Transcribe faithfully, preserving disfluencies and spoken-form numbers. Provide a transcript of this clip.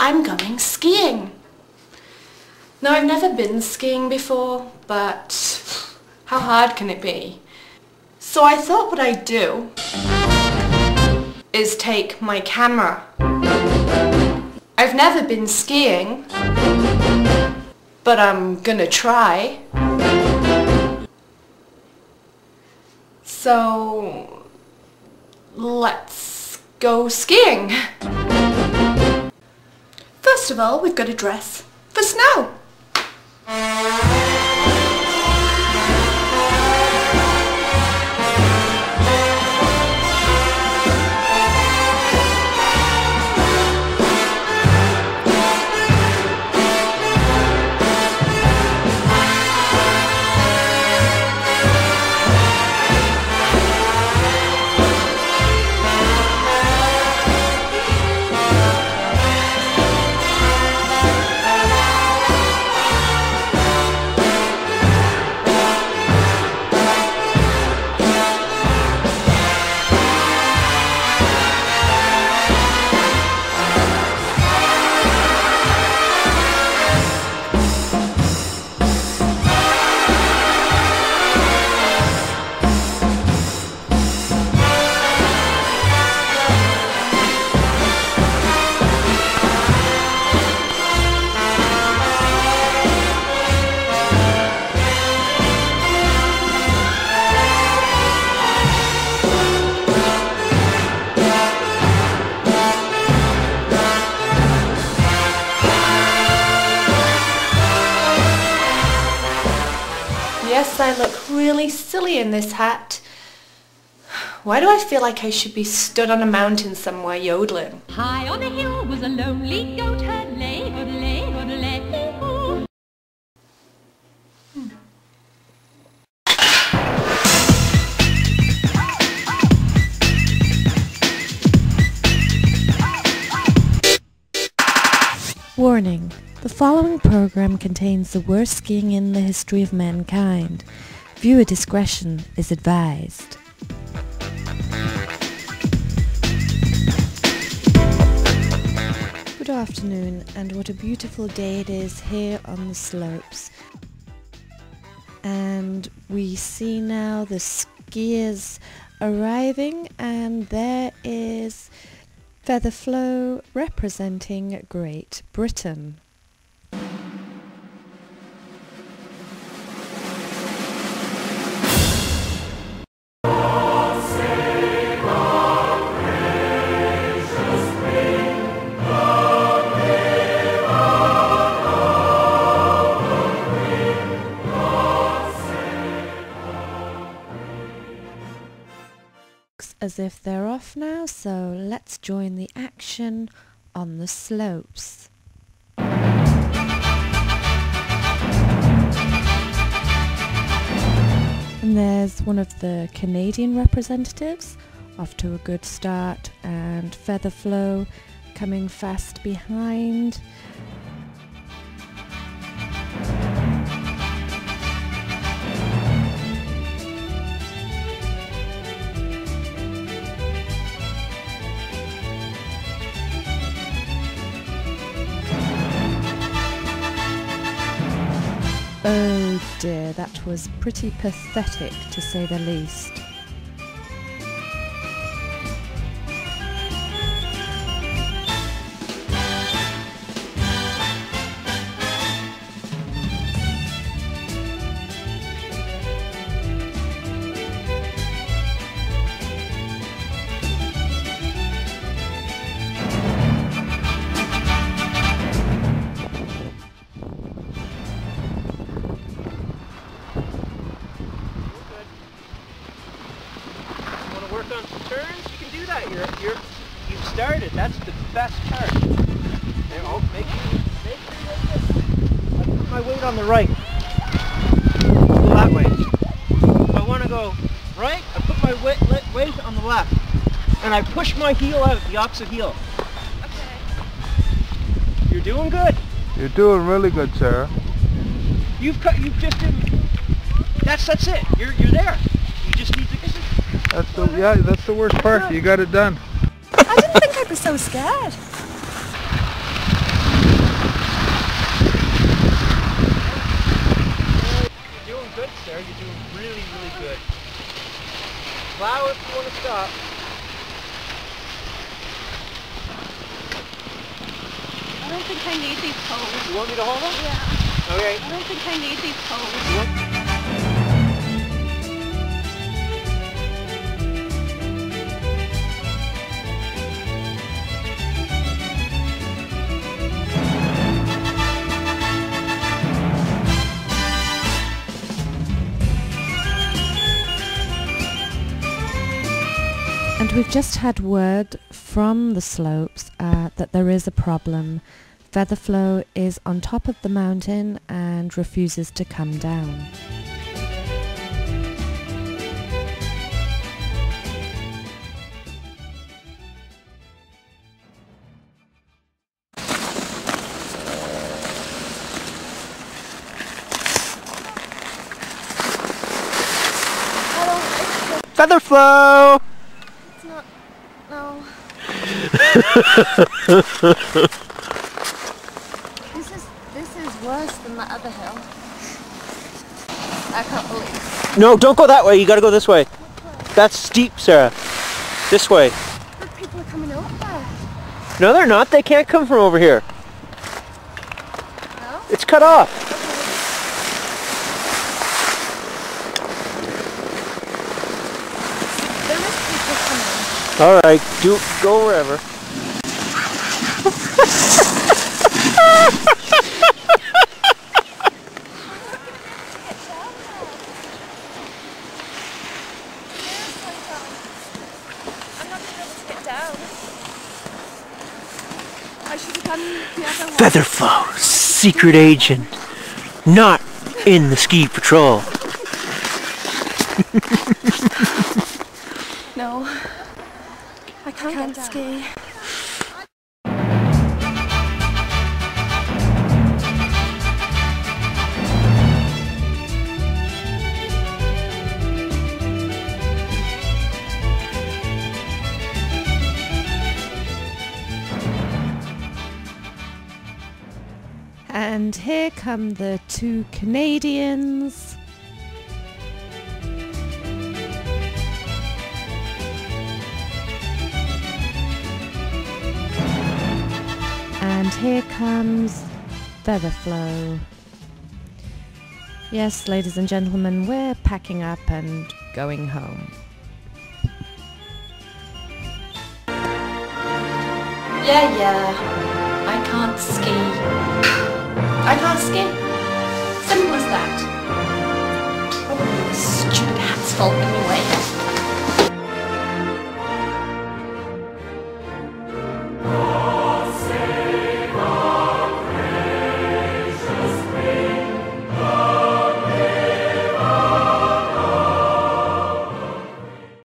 I'm going skiing. Now, I've never been skiing before, but how hard can it be? So I thought what I'd do is take my camera. I've never been skiing, but I'm gonna try. So let's go skiing. First of all, we've got to dress for snow. Yes, I look really silly in this hat. Why do I feel like I should be stood on a mountain somewhere yodeling? High on a hill was a lonely goat herd, lay, hoodlay, hoodlay, hoo. Hmm. Warning. The following program contains the worst skiing in the history of mankind. Viewer discretion is advised. Good afternoon, and what a beautiful day it is here on the slopes. And we see now the skiers arriving, and there is Featherflow representing Great Britain. As if they're off now, so let's join the action on the slopes. And there's one of the Canadian representatives off to a good start, and Featherflow coming fast behind. Oh dear, that was pretty pathetic to say the least. Work on some turns, you can do that. You're, you're, you've started. That's the best part. There, oh, make sure, make sure you like this. I put my weight on the right. Go that way. If I want to go right, I put my weight, weight on the left. And I push my heel out, the opposite heel. Okay. You're doing good. You're doing really good, Sarah. You've cut, you've just been, that's, that's it. You're, you're there. You just need to, That's the yeah. That's the worst part. You got it done. I didn't think I'd be so scared. Plow if you want to stop. I don't think I need these poles. You want me to hold them? Yeah. Okay. I don't think I need these poles. And we've just had word from the slopes uh, that there is a problem. Featherflow is on top of the mountain and refuses to come down. Featherflow! No. This is this is worse than that other hill. I can't believe. No, don't go that way. You gotta go this way. That's steep, Sarah. This way. But people are coming over there. No, they're not. They can't come from over here. No? It's cut off. There is people coming. All right, do go wherever. I should have done the other one. Featherflow, secret agent, not in the ski patrol. No, I can't, I can't ski. And here come the two Canadians. And here comes Featherflow. Yes, ladies and gentlemen, we're packing up and going home. Yeah, yeah. I can't ski. I can't ski. Simple as that. Probably the stupid hat's fault anyway.